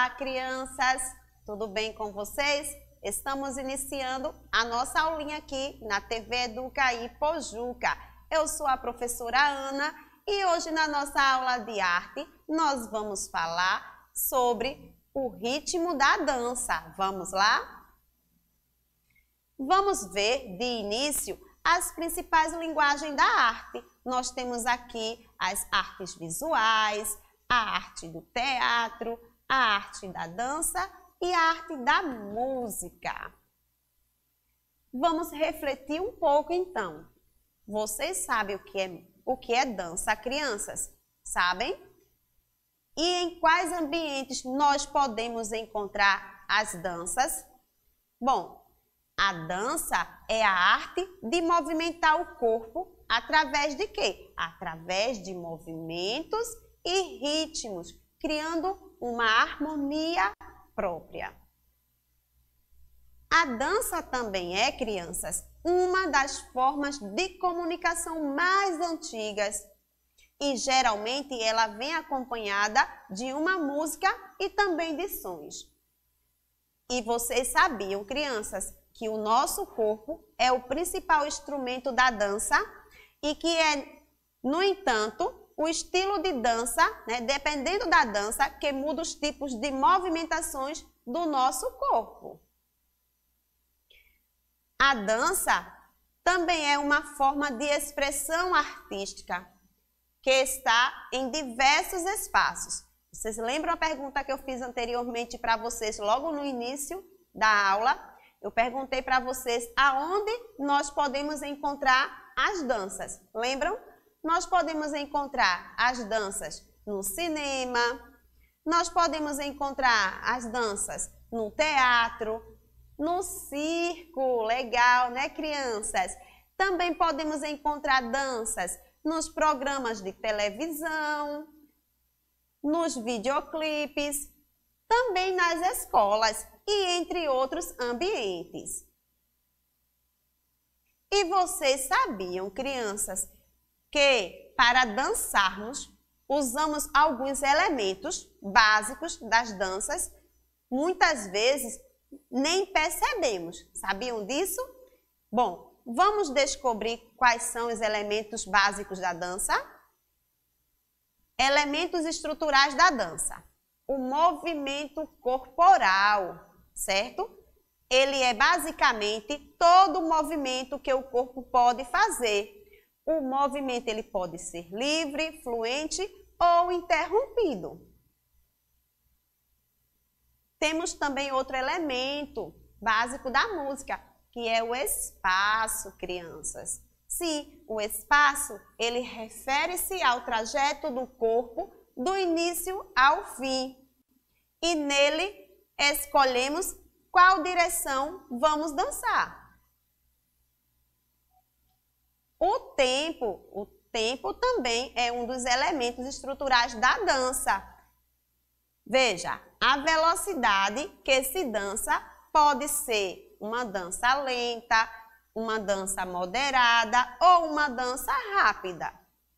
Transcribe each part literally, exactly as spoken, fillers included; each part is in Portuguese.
Olá, crianças! Tudo bem com vocês? Estamos iniciando a nossa aulinha aqui na T V Educaí Pojuca. Eu sou a professora Ana e hoje na nossa aula de arte nós vamos falar sobre o ritmo da dança. Vamos lá? Vamos ver de início as principais linguagens da arte. Nós temos aqui as artes visuais, a arte do teatro, a arte da dança e a arte da música. Vamos refletir um pouco então. Vocês sabem o que é, o que é dança, crianças? Sabem? E em quais ambientes nós podemos encontrar as danças? Bom, a dança é a arte de movimentar o corpo através de quê? Através de movimentos e ritmos, criando uma harmonia própria. A dança também é, crianças, uma das formas de comunicação mais antigas e geralmente ela vem acompanhada de uma música e também de sons. E vocês sabiam, crianças, que o nosso corpo é o principal instrumento da dança e que é, no entanto, o estilo de dança, né, dependendo da dança, que muda os tipos de movimentações do nosso corpo. A dança também é uma forma de expressão artística que está em diversos espaços. Vocês lembram a pergunta que eu fiz anteriormente para vocês logo no início da aula? Eu perguntei para vocês aonde nós podemos encontrar as danças. Lembram? Nós podemos encontrar as danças no cinema, nós podemos encontrar as danças no teatro, no circo, legal, né, crianças? Também podemos encontrar danças nos programas de televisão, nos videoclipes, também nas escolas e entre outros ambientes. E vocês sabiam, crianças, que para dançarmos usamos alguns elementos básicos das danças, muitas vezes nem percebemos. Sabiam disso? Bom, vamos descobrir quais são os elementos básicos da dança? Elementos estruturais da dança. O movimento corporal, certo? Ele é basicamente todo o movimento que o corpo pode fazer. O movimento ele pode ser livre, fluente ou interrompido. Temos também outro elemento básico da música, que é o espaço, crianças. Sim, o espaço, ele refere-se ao trajeto do corpo do início ao fim. E nele escolhemos qual direção vamos dançar. O tempo, o tempo também é um dos elementos estruturais da dança. Veja, a velocidade que se dança pode ser uma dança lenta, uma dança moderada ou uma dança rápida.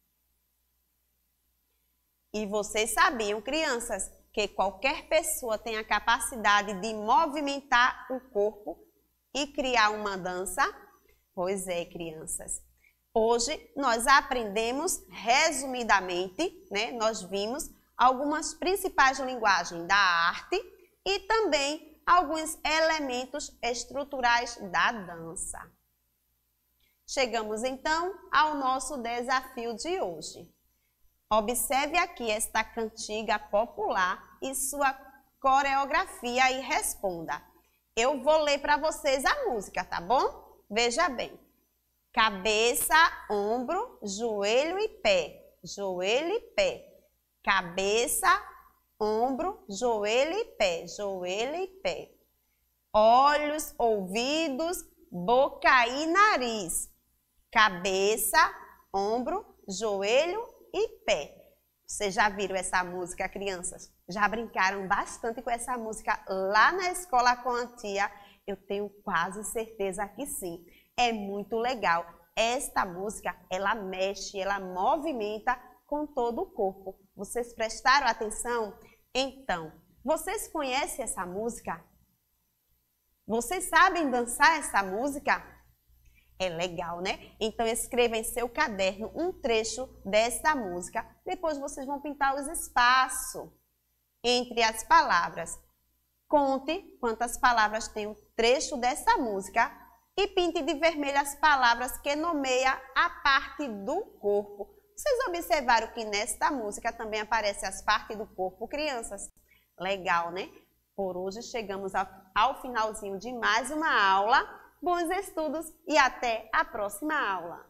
E vocês sabiam, crianças, que qualquer pessoa tem a capacidade de movimentar o corpo e criar uma dança? Pois é, crianças. Hoje nós aprendemos resumidamente, né, nós vimos algumas principais linguagens da arte e também alguns elementos estruturais da dança. Chegamos então ao nosso desafio de hoje. Observe aqui esta cantiga popular e sua coreografia e responda. Eu vou ler para vocês a música, tá bom? Veja bem. Cabeça, ombro, joelho e pé, joelho e pé. Cabeça, ombro, joelho e pé, joelho e pé. Olhos, ouvidos, boca e nariz. Cabeça, ombro, joelho e pé. Vocês já viram essa música, crianças? Já brincaram bastante com essa música lá na escola com a tia? Eu tenho quase certeza que sim. É muito legal. Esta música, ela mexe, ela movimenta com todo o corpo. Vocês prestaram atenção? Então, Vocês conhecem essa música? Vocês sabem dançar essa música? É legal, né? Então escreva em seu caderno um trecho dessa música. Depois vocês vão pintar os espaços entre as palavras. Conte quantas palavras tem o trecho dessa música e pinte de vermelho as palavras que nomeia a parte do corpo. Vocês observaram que nesta música também aparecem as partes do corpo, crianças? Legal, né? Por hoje chegamos ao finalzinho de mais uma aula. Bons estudos e até a próxima aula!